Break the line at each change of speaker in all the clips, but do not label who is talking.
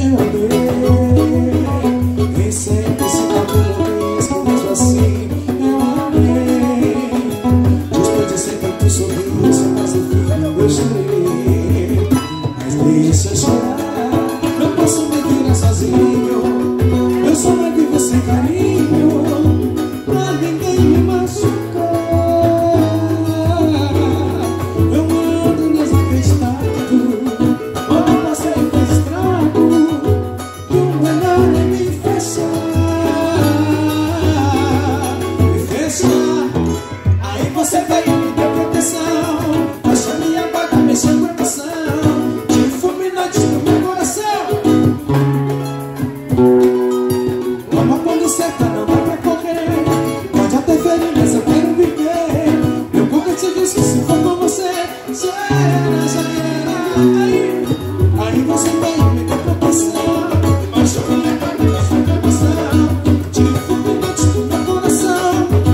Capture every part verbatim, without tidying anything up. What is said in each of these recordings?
eu amei. Nem sempre se dá pelo mesmo, mesmo assim eu amei. Desperdiçei tanto sorriso, mas no fim eu chorei. Mas deixa eu chorar, não posso me virar sozinho. Eu só levo você carinho, pra ninguém me machucar. Eu ando desacreditado, onde você fez estrago, que o melhor é me fechar. Me fechar, aí você veio me deu proteção, achou minha vaga, mexeu com a emoção, de fulminante no meu coração. O amor quando cerca não dá pra correr, pode até ferir, mas eu quero viver. Meu corpo te diz que se for com você, já era, já era. Aí, aí você veio me deu proteção, achou minha vaga, mexeu com a emoção, de fulminante no meu coração.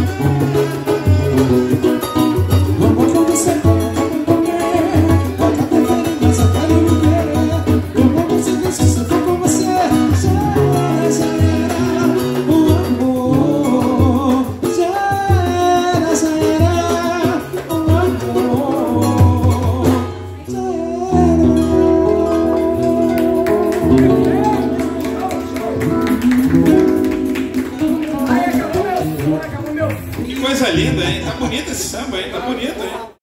O amor quando cerca não dá pra correr, pode até ferir, mas eu quero viver. Meu corpo te diz que se for com você, já era, já era. O amor já era, já era. O amor já
Que coisa linda, hein? Tá bonito esse samba, hein? Tá bonito, hein?